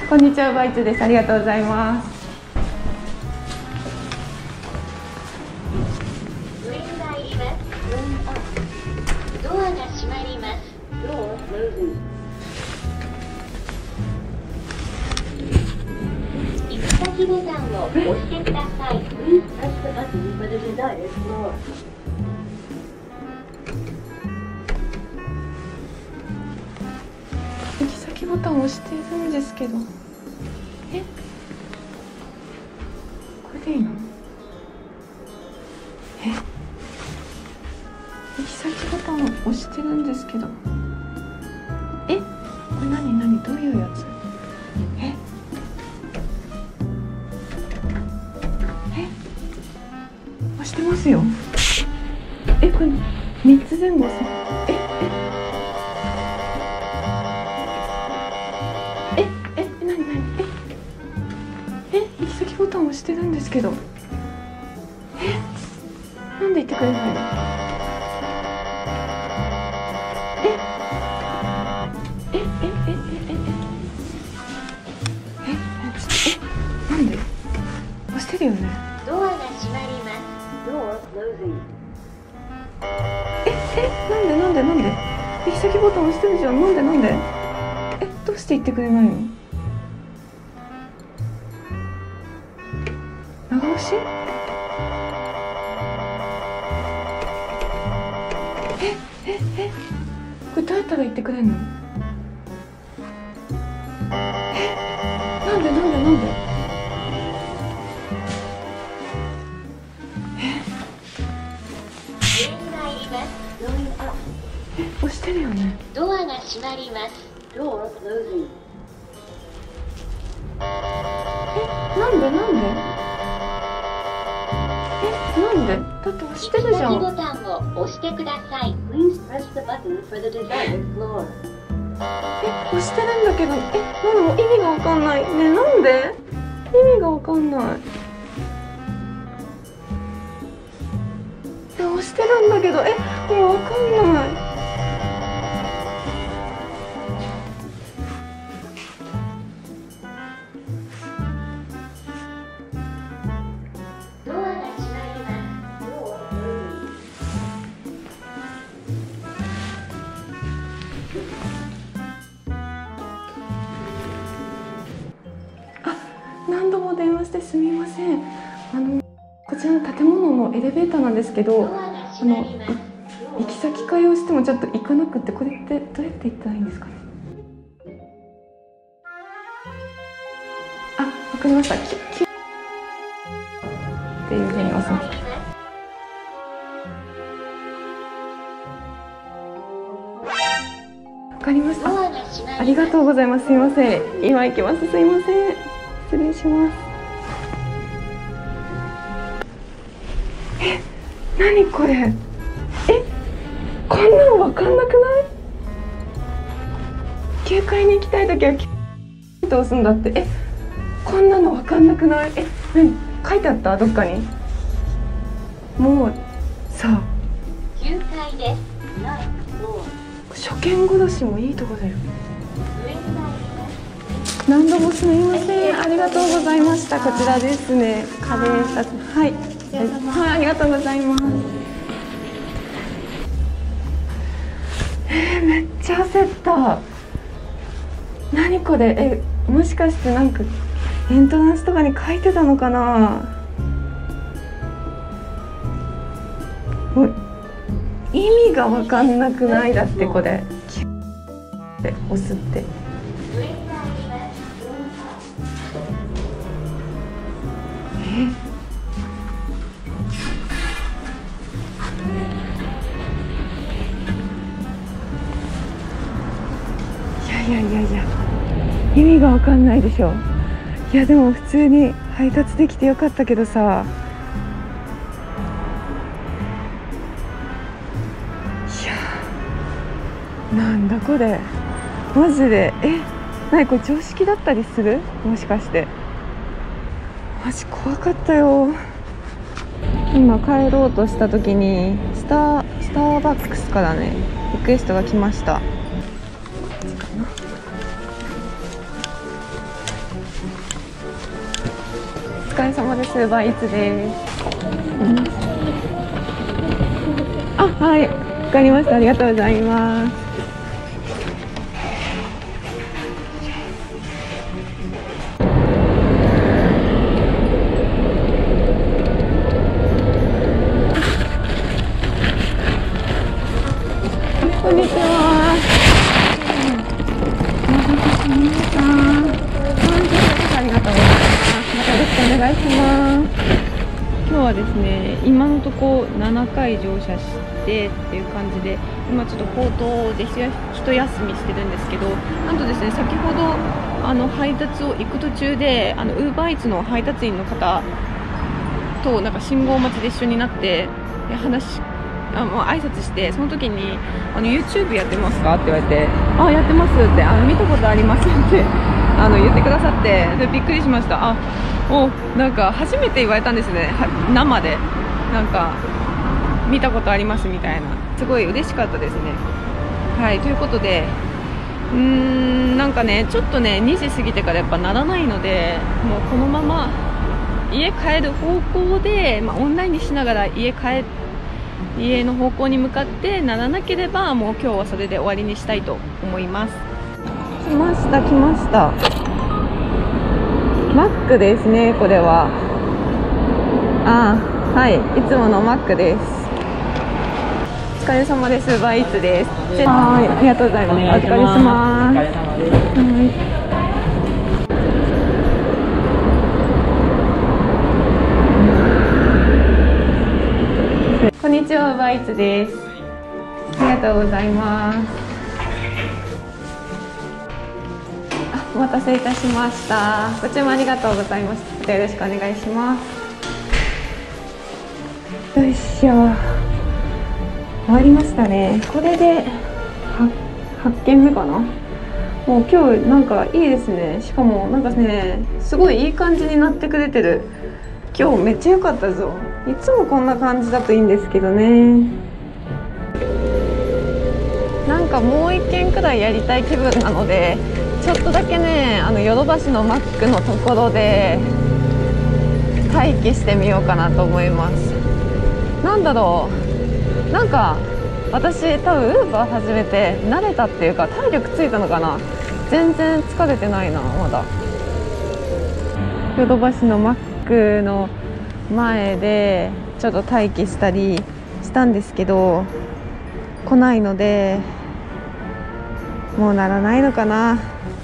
こんにちは、バイツです。ありがとうございます。 ドアが閉まります。行き先ボタンを押してください。 行き先ボタンを押しているんですけど、え、これでいいの？行き先ボタンを押してるんですけど、これ何どういうやつ？押してますよ。これ3つ前後さ。行き先ボタンを押してるんですけど、なんで言ってくれないの？なんで？押してるよね。 ドアが閉まります。 なんで行き先ボタン押してるじゃん。なんでどうして言ってくれないの？長押し？これどうやったら言ってくれんの？なんで押してるよね。 ドアが閉まります。 なんでだって押してるじゃん。 ボタンを押してください。 押してるんだけど、もう意味がわかんないね。なんで？意味がわかんない。押してるんだけど、もうわかんない。何度も電話してすみません。こちらの建物のエレベーターなんですけど、行き先変えをしてもちょっと行かなくて、これってどうやって行ったらいいんですかね？わかりました。っていうふうに押します。わかりました。ありがとうございます。すいません。今行きます。すいません。失礼します。何これ？こんなの分かんなくない？9階に行きたいときは9と押すんだって。こんなの分かんなくない？何書いてあった？どっかに。もうさ、 9階です。 初見殺しもいいとこだよ。何度もすみません。ありがとうございました。こちらですね。カレーシャツ。はい、ありがとうございます。めっちゃ焦った。何これ？もしかしてなんかエントランスとかに書いてたのかな？意味が分かんなくない？だってこれで押すって。いや意味が分かんないでしょ。いやでも普通に配達できてよかったけどさ。なんだこれマジで。何これ常識だったりする？もしかして。マジ怖かったよ。今帰ろうとした時にスターバックスからねリクエストが来ました。 疲れ様です。バイツです。あ、はい、わかりました。ありがとうございます。こんにちは。ありがとうございます。またよろしくお願いします。今日はですね、今のとこ7回乗車してっていう感じで、今ちょっと口頭で一休みしてるんですけど、なんとですね、先ほど配達を行く途中でウーバーイーツの配達員の方となんか信号待ちで一緒になってもう挨拶して、その時にYouTube やってますかって言われて、あ、やってますって、見たことありますって言ってくださって、でびっくりしました。なんか初めて言われたんですね、生で。なんか見たことありますみたいな、すごい嬉しかったですね。はい、ということで、なんかね、ちょっとね、2時過ぎてからやっぱならないので、もうこのまま家帰る方向で、オンラインにしながら家の方向に向かってならなければ、もう今日はそれで終わりにしたいと思います。来ました。マックですね、これは。はい、いつものマックです。お疲れ様です。バイツです。はい、ありがとうございます。お疲れ様です。こんにちは、バイツです。ありがとうございます。お待たせいたしました。ご注文ありがとうございます。よろしくお願いします。よいしょ。終わりましたね。これで8件目かな。もう今日なんかいいですね。しかもなんかね、すごいいい感じになってくれてる。今日めっちゃ良かったぞ。いつもこんな感じだといいんですけどね。なんかもう1件くらいやりたい気分なので、ちょっとだけね、ヨドバシのマックのところで待機してみようかなと思います。なんだろう、なんか私多分ウーバー始めて慣れたっていうか、体力ついたのかな。全然疲れてないな、まだ。ヨドバシのマックの前でちょっと待機したりしたんですけど、来ないので、もうならないのかな。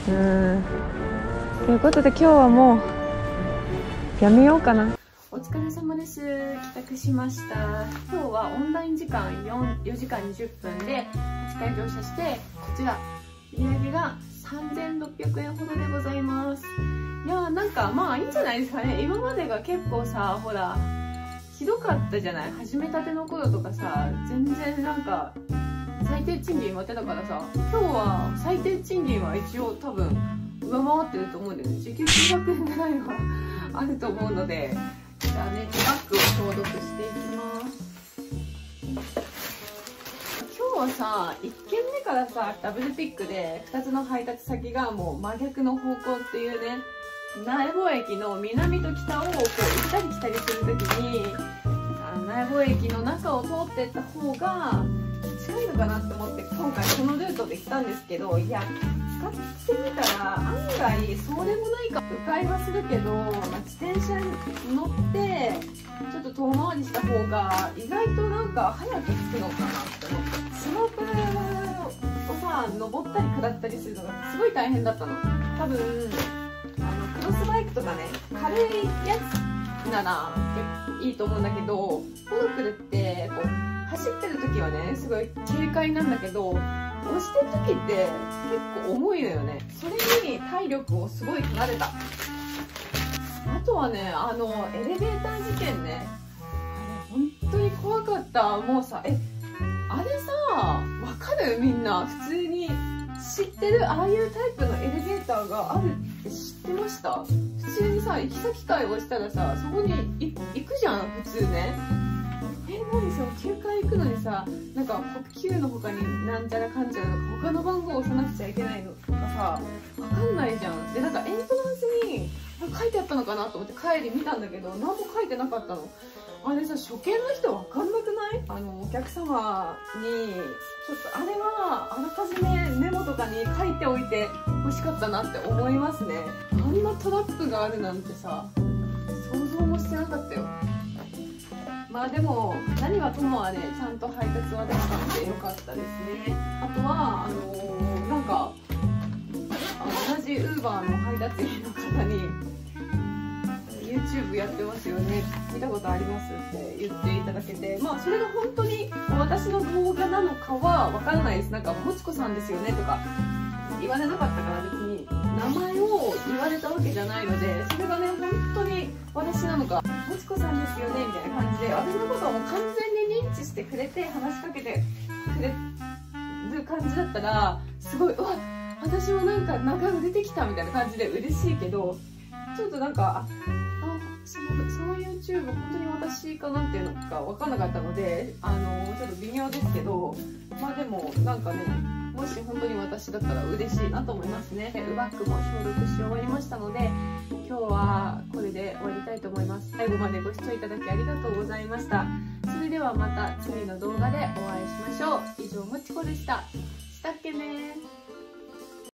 ということで今日はもうやめようかな。お疲れ様です。帰宅しました。今日はオンライン時間4時間20分で8回乗車して、こちら売上が3600円ほどでございます。いやー、なんかいいんじゃないですかね。今までが結構さ、ほらひどかったじゃない。始めたての頃とかさ、全然なんか最低賃金待ってたからさ、今日は最低賃金は一応多分上回ってると思うんだよね。時給900円ぐらいはあると思うので、じゃあね、バッグを消毒していきます。今日はさ、1軒目からさ、ダブルピックで2つの配達先がもう真逆の方向っていうね、苗穂駅の南と北をこう行ったり来たりするときに、苗穂駅の中を通っていった方が近いのかなって思って、今回このルートで来たんですけど、いや、使ってみたら案外そうでもないか。迂回はするけど、自転車に乗ってちょっと遠回りした方が意外となんか早く着くのかなって思って。スロープをさ、登ったり下ったりするのがすごい大変だったの。多分クロスバイクとかね、軽いやつなら結構いいと思うんだけど、モノクルってこう走ってる時はね、すごい軽快なんだけど、押してる時って結構重いのよね。それに体力をすごい取られた。あとはね、エレベーター事件ね、あれ本当に怖かった。もうさ、あれさ、わかる？みんな普通に知ってる？ああいうタイプのエレベーターがあるって知ってました？普通にさ、行き先会をしたらさ、そこに行くじゃん、普通ね。何さ、9回行くのにさ、なんか9の他になんちゃらかんちゃらとか他の番号を押さなくちゃいけないのとかさ、わかんないじゃん。で、なんかエントランスに書いてあったのかなと思って帰り見たんだけど、何も書いてなかったの。あれさ、初見の人わかんなくない？お客様にちょっとあれはあらかじめメモとかに書いておいて欲しかったなって思いますね。あんなトラップがあるなんてさ、想像もしてなかったよ。まあでも何はともあれちゃんと配達はできたのでよかったですね。あとはなんか同じ Uber の配達員の方に YouTube やってますよね、見たことありますって言っていただけて、まあそれが本当に私の動画なのかはわからないです。なんかもちこさんですよねとか言われなかったから別に名前を言われたわけじゃないので、それがね本当に私なのか、もちこさんですよねみたいな感じで私のことをもう完全に認知してくれて話しかけてくれる感じだったら、すごい、うわ私もなんか出てきたみたいな感じで嬉しいけど、ちょっとなんかその YouTube 本当に私かなんていうのか分かんなかったのでちょっと微妙ですけど、まあでもなんかね、もし本当に私だったら嬉しいなと思いますね。ウバックも消毒し終わりましたので、今日はこれで終わりたいと思います。最後までご視聴いただきありがとうございました。それではまた次の動画でお会いしましょう。以上、もちこでした。したっけねー。